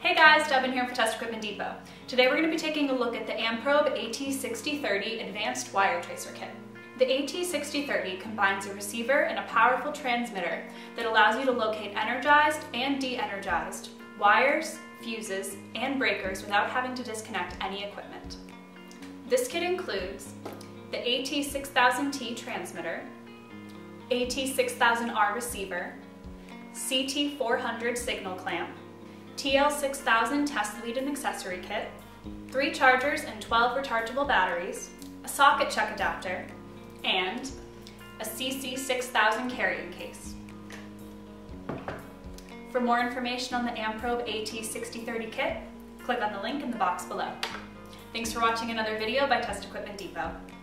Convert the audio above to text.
Hey guys, Devin here for Test Equipment Depot. Today we're going to be taking a look at the Amprobe AT6030 Advanced Wire Tracer Kit. The AT6030 combines a receiver and a powerful transmitter that allows you to locate energized and de-energized wires, fuses, and breakers without having to disconnect any equipment. This kit includes the AT6030 transmitter, AT6000R receiver, CT400 signal clamp, TL6000 test lead and accessory kit, 3 chargers and 12 rechargeable batteries, a socket check adapter, and a CC6000 carrying case. For more information on the Amprobe AT6030 kit, click on the link in the box below. Thanks for watching another video by Test Equipment Depot.